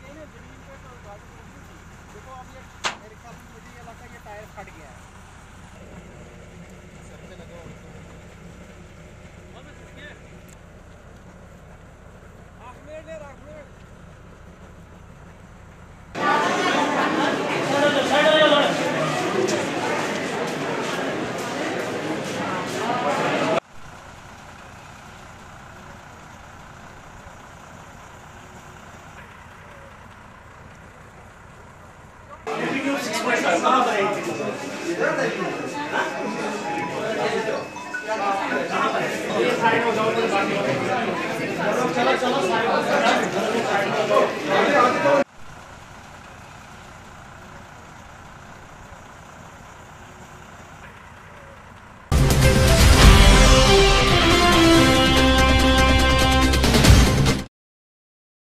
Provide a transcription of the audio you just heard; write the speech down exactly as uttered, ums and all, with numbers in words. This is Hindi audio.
देखो अब ये मेरे ख्याल में मुझे ये लगा ये टायर फट गया है। सबसे लगा चलो चलो